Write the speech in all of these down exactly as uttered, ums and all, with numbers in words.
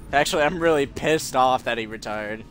Actually, I'm really pissed off that he retired.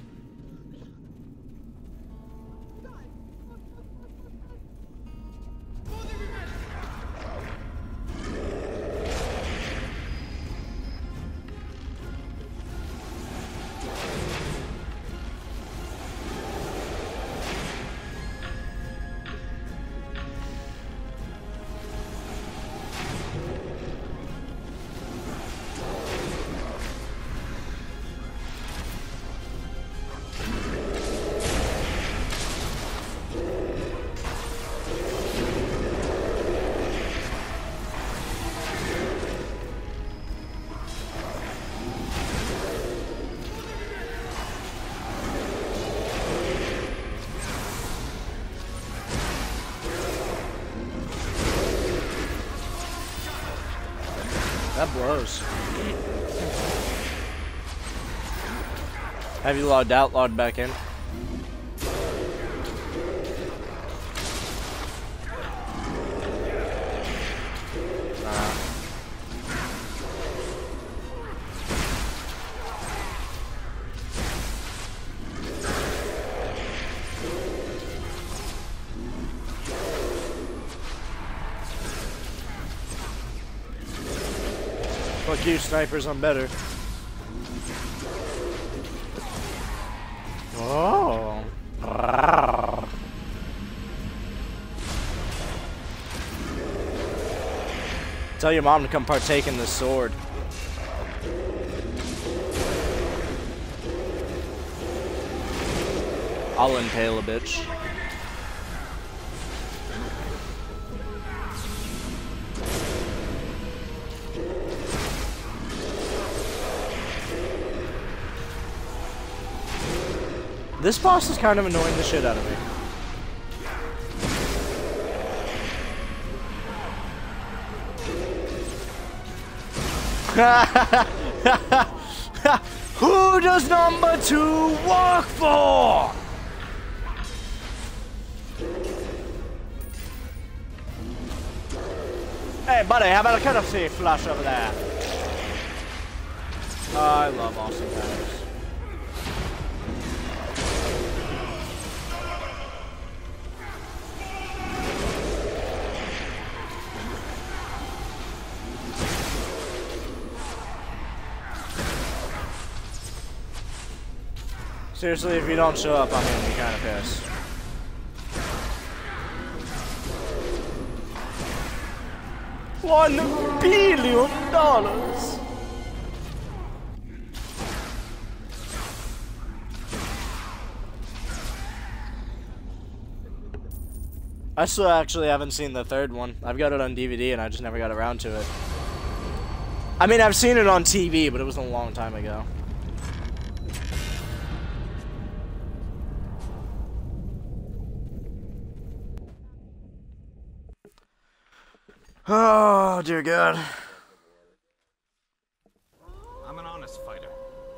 That blows. Have you logged out, logged back in? Uh. Fuck you, snipers, I'm better. Oh. Tell your mom to come partake in this sword. I'll impale a bitch. This boss is kind of annoying the shit out of me. Who does number two work for? Hey buddy, how about a cup of tea flush over there? Oh, I love Austin Powers. Seriously, if you don't show up, I'm gonna be kind of pissed. One billion dollars. I still actually haven't seen the third one. I've got it on D V D and I just never got around to it. I mean, I've seen it on T V, but it was a long time ago. Oh, dear God. I'm an honest fighter.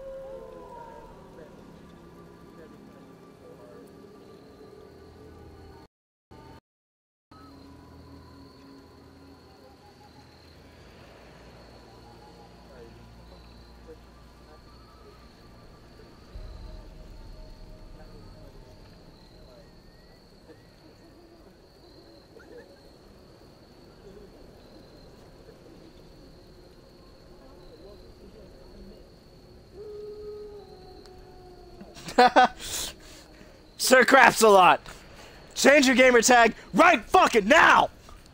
Sir Craps a lot. Change your gamer tag right fucking now.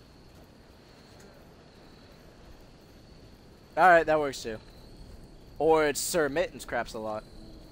All right, that works too. Or it's Sir Mittens Craps a lot.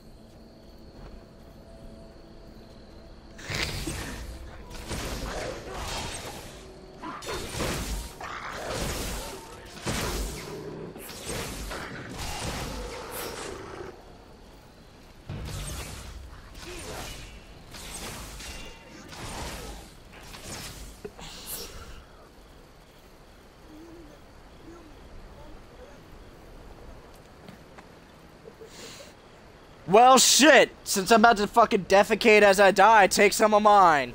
Well, shit! Since I'm about to fucking defecate as I die, take some of mine.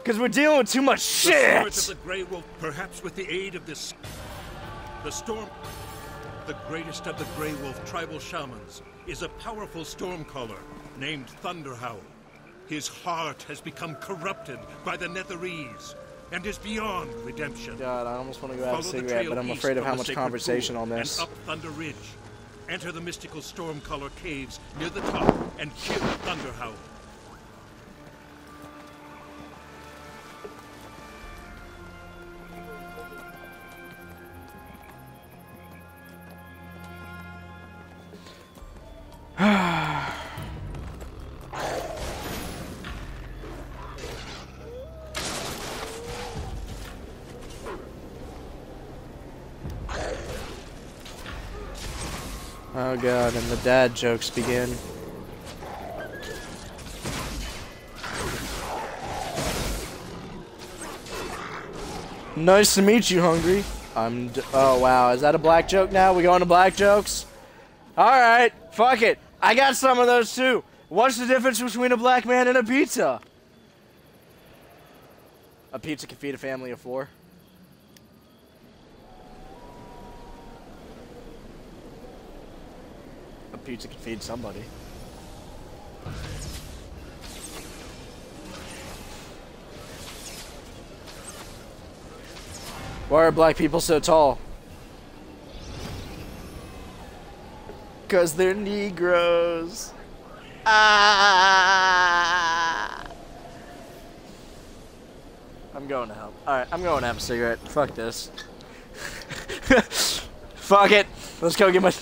Because we're dealing with too much shit! The spirit of the Grey Wolf, perhaps with the aid of this... The storm... The greatest of the Grey Wolf tribal shamans is a powerful stormcaller named Thunderhowl. His heart has become corrupted by the Netherese and is beyond redemption. God, I almost want to go have a Follow the cigarette, trail but I'm east afraid of from how the much sacred conversation pool I'll miss. And up Thunder Ridge. Enter the mystical Stormcaller caves near the top and kill Thunderhowl. Oh god, and the dad jokes begin. Nice to meet you, Hungry. I'm d oh wow, is that a black joke now? We going to black jokes? Alright, fuck it. I got some of those too. What's the difference between a black man and a pizza? A pizza can feed a family of four. A pizza can feed somebody. Why are black people so tall? Cause they're Negroes. Ah! I'm going to help. Alright, I'm going to have a cigarette. Fuck this. Fuck it. Let's go get my...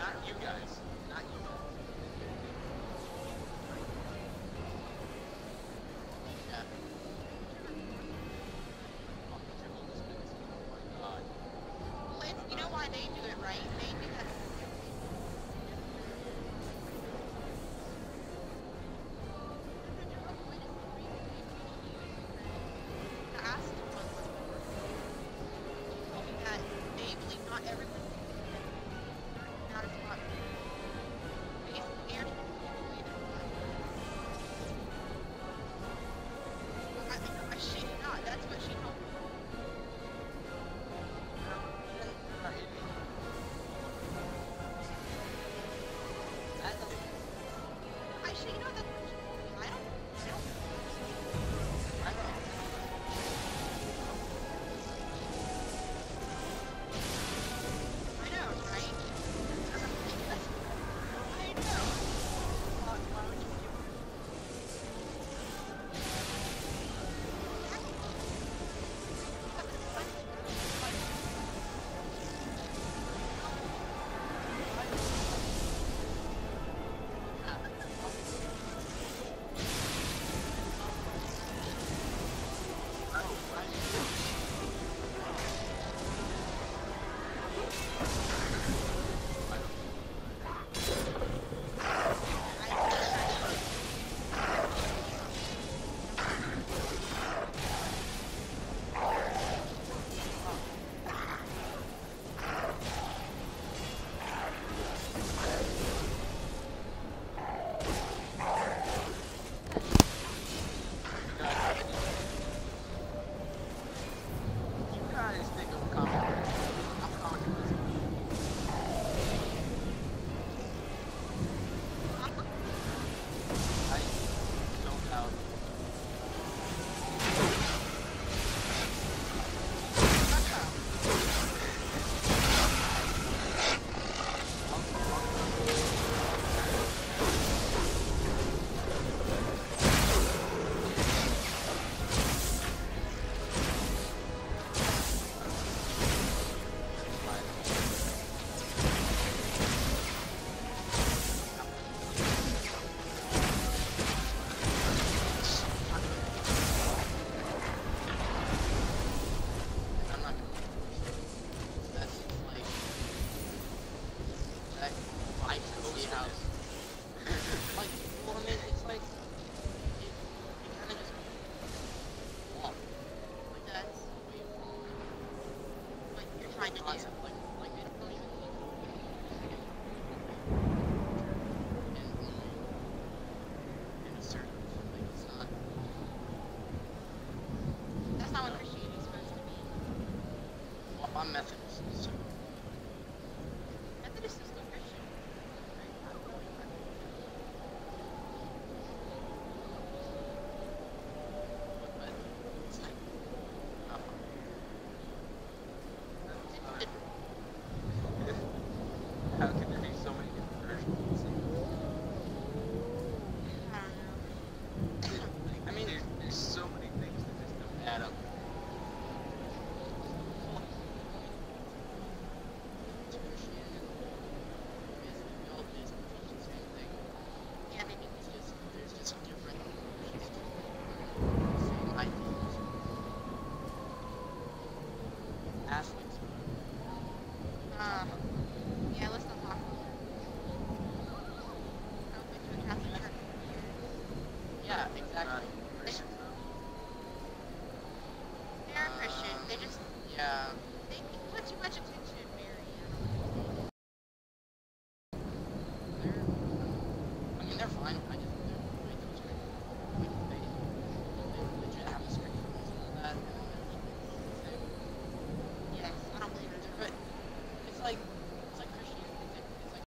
not you guys.